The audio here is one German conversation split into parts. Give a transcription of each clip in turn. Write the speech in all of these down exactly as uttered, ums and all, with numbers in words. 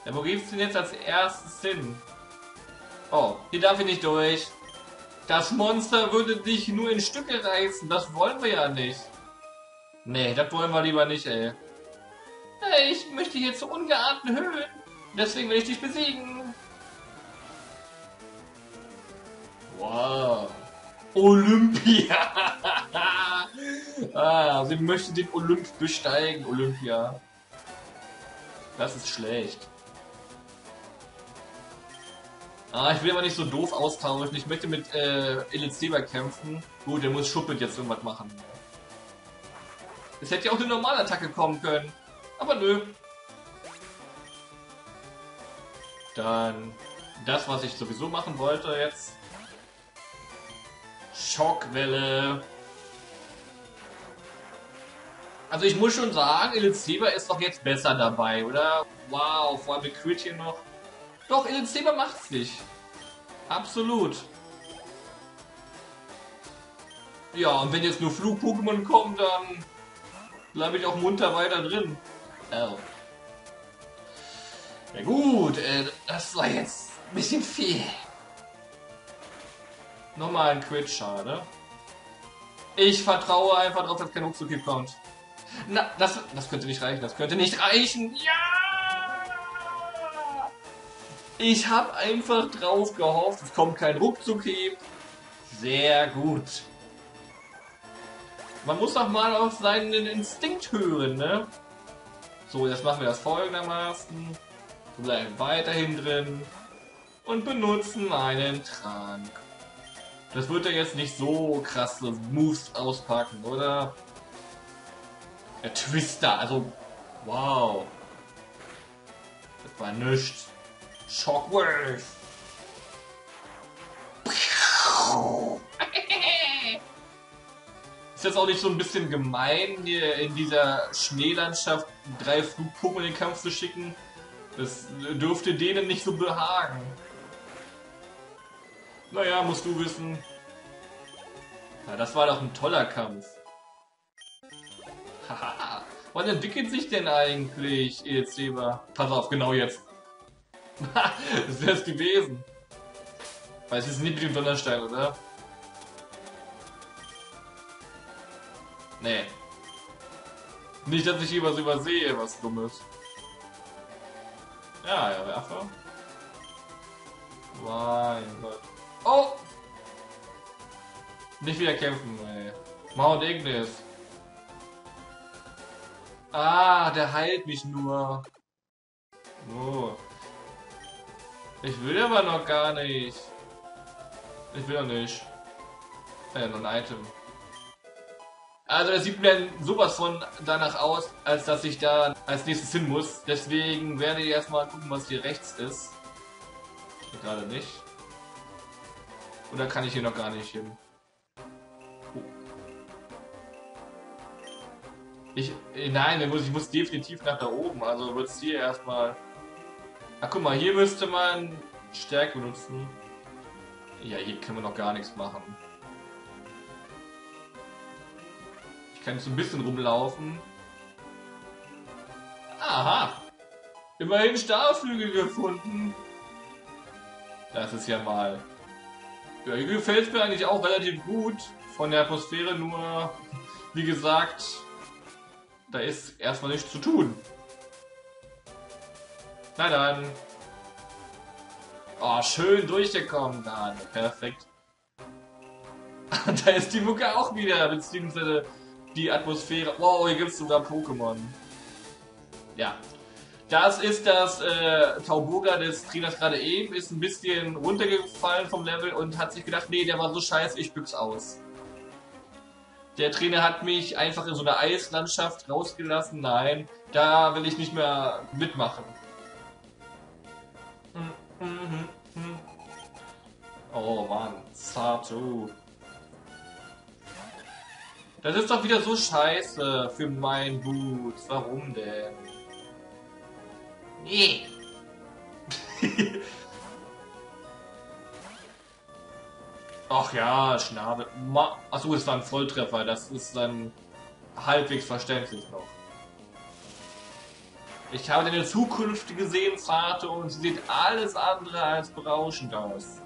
Ja, wo geht's denn jetzt als erstes hin? Oh, hier darf ich nicht durch. Das Monster würde dich nur in Stücke reißen. Das wollen wir ja nicht. Nee, das wollen wir lieber nicht, ey. Hey, ich möchte hier zu ungeahnten Höhen. Deswegen will ich dich besiegen. Wow. Olympia. Ah, sie möchte den Olymp besteigen, Olympia. Das ist schlecht. Ah, ich will aber nicht so doof austauschen. Ich möchte mit äh, Elizeba kämpfen. Gut, der muss Schuppet jetzt irgendwas machen. Es hätte ja auch eine normale Attacke kommen können. Aber nö. Dann das, was ich sowieso machen wollte jetzt. Schockwelle. Also ich muss schon sagen, Elizeba ist doch jetzt besser dabei, oder? Wow, vor allem mit Crit hier noch. Doch, Elizeba macht's nicht. Absolut. Ja, und wenn jetzt nur Flug-Pokémon kommen, dann bleibe ich auch munter weiter drin. Oh. Ja gut, äh, das war jetzt ein bisschen viel. Nochmal ein Crit, schade. Ich vertraue einfach darauf, dass kein Ruckzuck kommt. Na, das, das könnte nicht reichen, das könnte nicht reichen. Ja! Ich habe einfach drauf gehofft, es kommt kein Ruckzuck-Hieb. Sehr gut. Man muss doch mal auf seinen Instinkt hören, ne? So, jetzt machen wir das folgendermaßen. Wir bleiben weiterhin drin und benutzen einen Trank. Das wird ja jetzt nicht so krasse Moves auspacken, oder? Der Twister, also wow. Das war nichts. Shockwave. Ist jetzt auch nicht so ein bisschen gemein, hier in dieser Schneelandschaft drei Flug-Pokémon in den Kampf zu schicken? Das dürfte denen nicht so behagen. Naja, musst du wissen. Ja, das war doch ein toller Kampf. Haha. Wann entwickelt sich denn eigentlich Elizeba? Pass auf, genau jetzt. Das wäre es gewesen. Weil es ist nicht mit dem Donnerstein, oder? Nee. Nicht, dass ich hier was übersehe, was Dummes. Ja, ja, Werfer. Mein Gott. Oh! Nicht wieder kämpfen, ey. Mount Ignis. Ah, der heilt mich nur. Oh. Ich will aber noch gar nicht. Ich will noch nicht. Ja, noch ein Item. Also es sieht mir sowas von danach aus, als dass ich da als nächstes hin muss. Deswegen werde ich erstmal gucken, was hier rechts ist. Hier gerade nicht. Oder kann ich hier noch gar nicht hin? Oh. Ich, nein, ich muss, ich muss definitiv nach da oben. Also wird es hier erstmal... Ach guck mal, hier müsste man Stärke benutzen. Ja, hier können wir noch gar nichts machen. Ich kann jetzt ein bisschen rumlaufen. Aha! Immerhin Starflügel gefunden. Das ist ja mal... Ja, hier gefällt es mir eigentlich auch relativ gut. Von der Atmosphäre nur... Wie gesagt... Da ist erstmal nichts zu tun. Na dann. Oh, schön durchgekommen dann. Perfekt. Da ist die Mucke auch wieder, beziehungsweise die Atmosphäre. Wow, hier gibt es sogar Pokémon. Ja. Das ist das äh, Tauboga des Trainers gerade eben. Ist ein bisschen runtergefallen vom Level und hat sich gedacht, nee, der war so scheiße, ich büchs aus. Der Trainer hat mich einfach in so einer Eislandschaft rausgelassen. Nein, da will ich nicht mehr mitmachen. Oh Mann, Satu. Das ist doch wieder so scheiße für mein Boots. Warum denn? Nee. Ach ja, Schnabel. Achso, es war ein Volltreffer. Das ist dann halbwegs verständlich noch. Ich habe deine zukünftige Sehensrate und sie sieht alles andere als berauschend aus.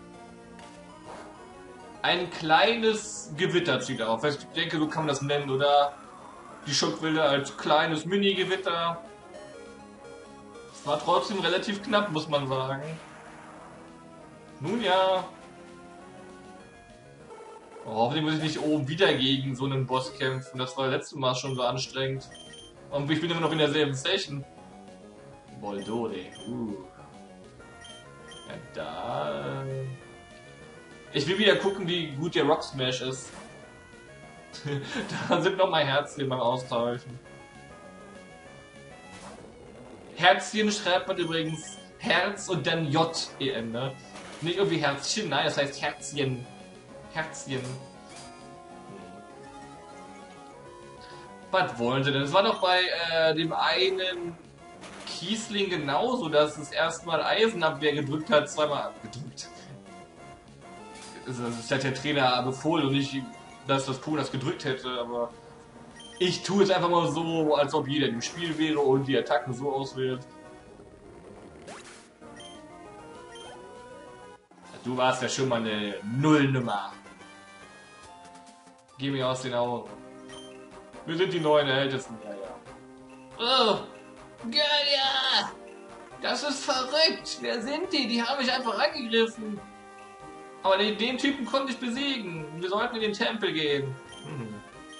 Ein kleines Gewitter zieht auf. Ich denke, so kann man das nennen, oder? Die Schockwelle als kleines Mini-Gewitter. Es war trotzdem relativ knapp, muss man sagen. Nun ja. Oh, hoffentlich muss ich nicht oben wieder gegen so einen Boss kämpfen. Das war letztes Mal schon so anstrengend. Und ich bin immer noch in derselben Session. Boldore. Uh. Ja, da. Ich will wieder gucken, wie gut der Rock Smash ist. Da sind noch mal Herzchen beim Austauschen. Herzchen schreibt man übrigens Herz und dann J E N, ne? Nicht irgendwie Herzchen, nein, das heißt Herzchen. Herzchen. Was wollen sie denn? Es war doch bei äh, dem einen Kiesling genauso, dass es erstmal Eisenabwehr gedrückt hat, zweimal gedrückt. Das hat der Trainer befohlen und nicht, dass das Pokémon das gedrückt hätte, aber ich tue es einfach mal so, als ob jeder im Spiel wäre und die Attacken so auswählt. Du warst ja schon mal eine Nullnummer. Geh mir aus den Augen. Wir sind die neuen Ältesten, ja, ja. Oh, Gaia! Das ist verrückt! Wer sind die? Die haben mich einfach angegriffen. Aber den, den Typen konnte ich besiegen. Wir sollten in den Tempel gehen. Hm.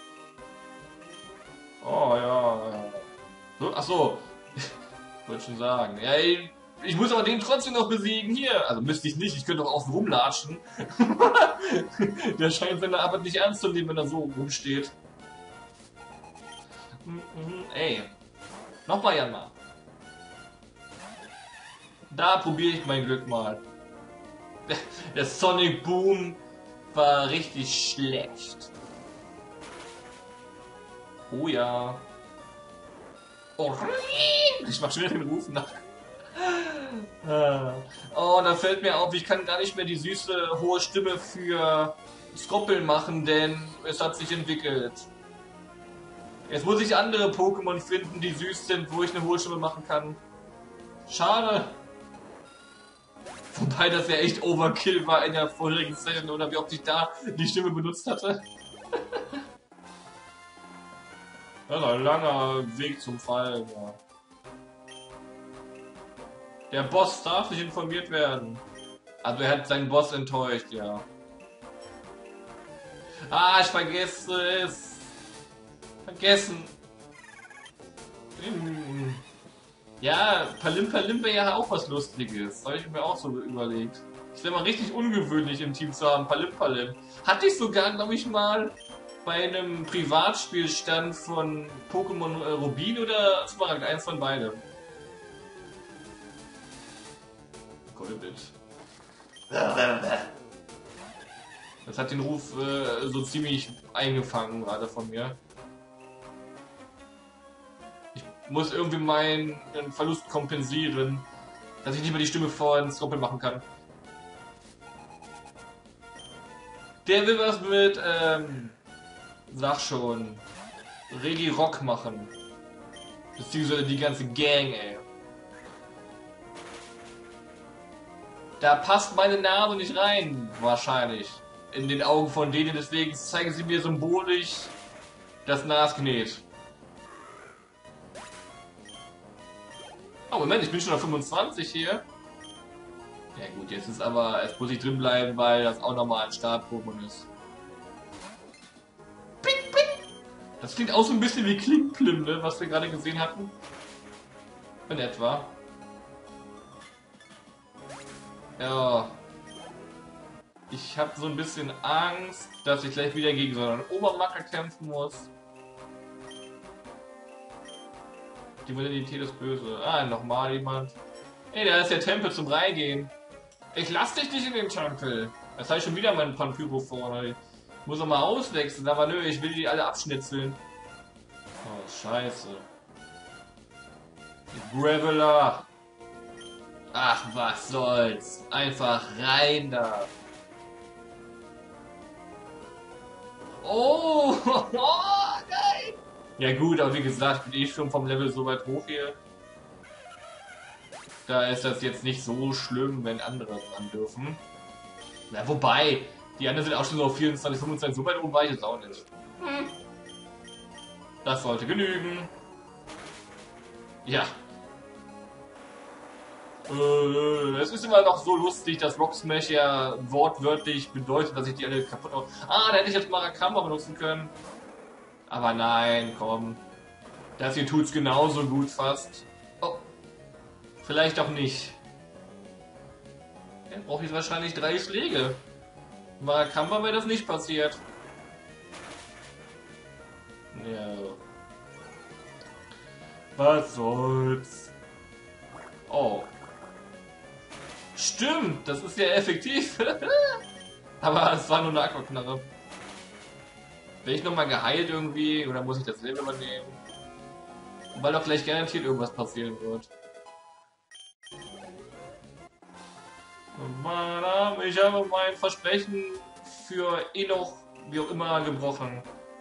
Oh, ja, ja. So, ach so. Ich wollte schon sagen. Ja, ich, ich muss aber den trotzdem noch besiegen. Hier. Also müsste ich nicht. Ich könnte doch außen rumlatschen. Der scheint seine Arbeit nicht ernst zu nehmen, wenn er so rumsteht. Mhm, ey. Nochmal, Janma. Da probiere ich mein Glück mal. Der Sonic Boom war richtig schlecht. Oh ja. Oh, ich mach schon wieder den Ruf nach. Oh, da fällt mir auf, ich kann gar nicht mehr die süße, hohe Stimme für Skoppeln machen, denn es hat sich entwickelt. Jetzt muss ich andere Pokémon finden, die süß sind, wo ich eine hohe Stimme machen kann. Schade. Wobei das ja echt Overkill war in der vorherigen Session, oder wie oft ich da die Stimme benutzt hatte. Das ist ein langer Weg zum Fallen, ja. Der Boss darf nicht informiert werden. Also er hat seinen Boss enttäuscht, ja. Ah, ich vergesse es. Vergessen. Hm. Ja, Palim Palim wäre ja auch was Lustiges. Das habe ich mir auch so überlegt. Es wäre mal richtig ungewöhnlich im Team zu haben, Palim Palim. Hatte ich sogar, glaube ich, mal bei einem Privatspielstand von Pokémon äh, Rubin oder Smaragd, eins von beiden. Golbit. Das hat den Ruf äh, so ziemlich eingefangen gerade von mir. Ich muss irgendwie meinen Verlust kompensieren, dass ich nicht mehr die Stimme von Skoppel machen kann. Der will was mit, ähm, sag schon, Regi Rock machen. Beziehungsweise die ganze Gang, ey. Da passt meine Nase nicht rein, wahrscheinlich. In den Augen von denen, deswegen zeigen sie mir symbolisch das Nasknet. Oh Moment, ich bin schon auf fünfundzwanzig hier. Ja gut, jetzt ist aber, jetzt muss ich drin bleiben, weil das auch nochmal ein Start-Pokémon ist. Ping, ping. Das klingt auch so ein bisschen wie Klimplim, ne, was wir gerade gesehen hatten. In etwa. Ja. Ich habe so ein bisschen Angst, dass ich gleich wieder gegen so einen Obermacker kämpfen muss. Die Modernität ist böse. Ah, nochmal jemand. Ey, da ist der Tempel zum Reingehen. Ich lass dich nicht in den Tempel. Das heißt schon wieder mein Pampyro vorne. Ich muss noch mal auswechseln, aber nö, ich will die alle abschnitzeln. Oh, scheiße. Die Graveler. Ach, was soll's. Einfach rein da. Oh, oh, geil. Ja gut, aber wie gesagt, ich bin eh schon vom Level so weit hoch hier. Da ist das jetzt nicht so schlimm, wenn andere dran dürfen. Na, wobei, die anderen sind auch schon so auf vierundzwanzig, fünfundzwanzig, so weit oben war ich jetzt auch nicht. Hm. Das sollte genügen. Ja. Äh, es ist immer noch so lustig, dass Rock Smash ja wortwörtlich bedeutet, dass ich die alle kaputt haue. Ah, da hätte ich jetzt Marakamba benutzen können. Aber nein, komm. Das hier tut's genauso gut fast. Oh. Vielleicht auch nicht. Dann brauche ich wahrscheinlich drei Schläge. Marakamba wäre das nicht passiert. Ja. Was soll's? Oh. Stimmt, das ist ja effektiv. Aber es war nur eine Aquaknarre. Bin ich nochmal geheilt irgendwie oder muss ich das Leben übernehmen? Weil doch gleich garantiert irgendwas passieren wird. Ich habe mein Versprechen für eh noch, wie auch immer, gebrochen.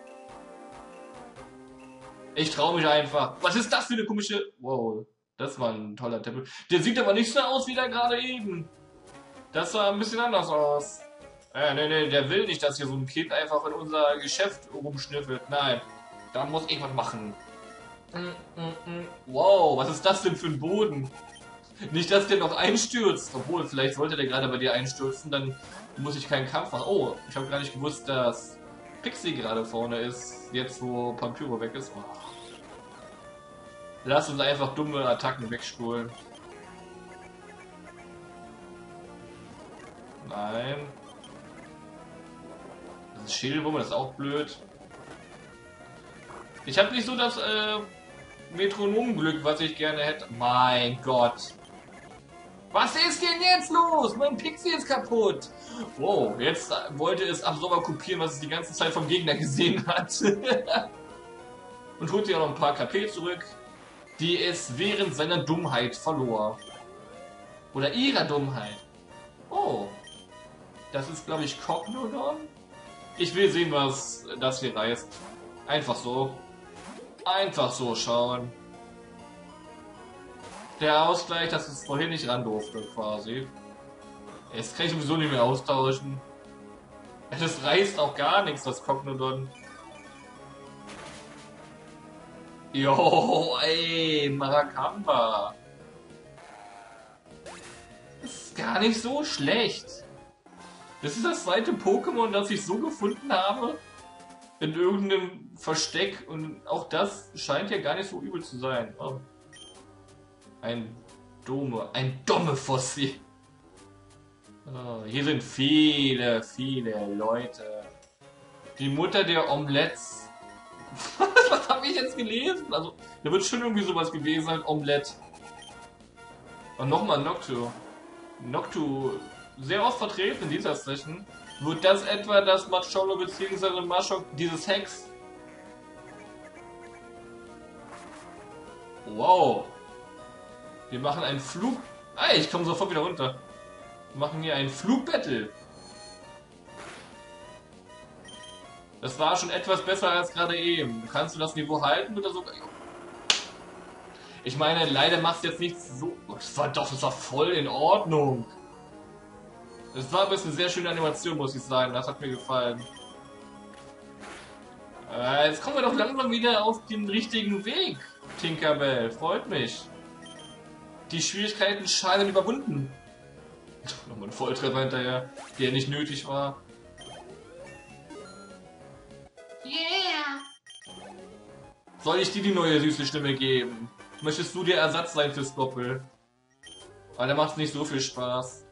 Ich traue mich einfach. Was ist das für eine komische... Wow, das war ein toller Tempel. Der sieht aber nicht so aus wie der gerade eben. Das sah ein bisschen anders aus. Äh, nee, nee, der will nicht, dass hier so ein Kind einfach in unser Geschäft rumschnüffelt. Nein, da muss ich was machen. Wow, was ist das denn für ein Boden? Nicht, dass der noch einstürzt. Obwohl, vielleicht sollte der gerade bei dir einstürzen, dann muss ich keinen Kampf machen. Oh, ich habe gar nicht gewusst, dass Pixie gerade vorne ist. Jetzt, wo Pampyro weg ist. Oh. Lass uns einfach dumme Attacken wegspulen. Nein. Das ist Schädelwurm, das ist auch blöd. Ich habe nicht so das äh, Metronomglück, was ich gerne hätte. Mein Gott. Was ist denn jetzt los? Mein Pixie ist kaputt. Wow, jetzt wollte es Absorber kopieren, was es die ganze Zeit vom Gegner gesehen hat. Und holt sich auch noch ein paar K P zurück, die es während seiner Dummheit verlor. Oder ihrer Dummheit. Oh. Das ist, glaube ich, Cognodon. Ich will sehen, was das hier reißt. Einfach so. Einfach so schauen. Der Ausgleich, dass es vorhin nicht ran durfte, quasi. Jetzt kann ich sowieso nicht mehr austauschen. Das reißt auch gar nichts, das Cognodon. Jo, ey, Marakamba. Das ist gar nicht so schlecht. Das ist das zweite Pokémon, das ich so gefunden habe. In irgendeinem Versteck. Und auch das scheint ja gar nicht so übel zu sein. Oh. Ein Dome, ein Domefossi. Oh, hier sind viele, viele Leute. Die Mutter der Omelettes. Was habe ich jetzt gelesen? Also, da wird schon irgendwie sowas gewesen sein, Omelette. Und nochmal Noctu. Noctu, sehr oft vertreten in dieser Session. Wird das etwa das Macholo bzw. Mashok, dieses Hex? Wow. Wir machen einen Flug... Ah, ich komme sofort wieder runter. Wir machen hier ein Flugbattle. Das war schon etwas besser als gerade eben. Kannst du das Niveau halten oder so? Ich meine, leider machst du jetzt nicht so... Das war doch, das war voll in Ordnung. Das war ein bisschen sehr schöne Animation, muss ich sagen. Das hat mir gefallen. Äh, jetzt kommen wir doch langsam wieder auf den richtigen Weg, Tinkerbell. Freut mich. Die Schwierigkeiten scheinen überwunden. Nochmal ein Volltreffer hinterher, der nicht nötig war. Yeah! Soll ich dir die neue süße Stimme geben? Möchtest du der Ersatz sein fürs Doppel? Weil da macht es nicht so viel Spaß.